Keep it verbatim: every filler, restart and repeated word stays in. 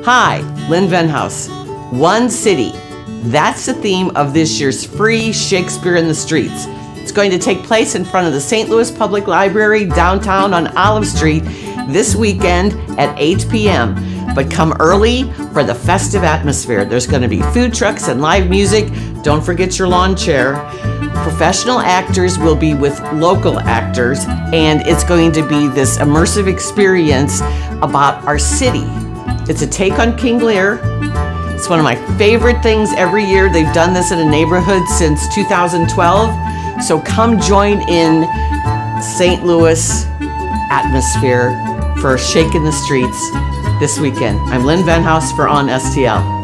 Hi, Lynn Venhaus. One city. That's the theme of this year's free Shakespeare in the Streets. It's going to take place in front of the Saint Louis Public Library downtown on Olive Street this weekend at eight p m But come early for the festive atmosphere. There's going to be food trucks and live music. Don't forget your lawn chair. Professional actors will be with local actors, and it's going to be this immersive experience about our city. It's a take on King Lear. It's one of my favorite things every year. They've done this in a neighborhood since two thousand twelve. So come join in Saint Louis atmosphere for Shake in the Streets this weekend. I'm Lynn Venhaus for OnStL.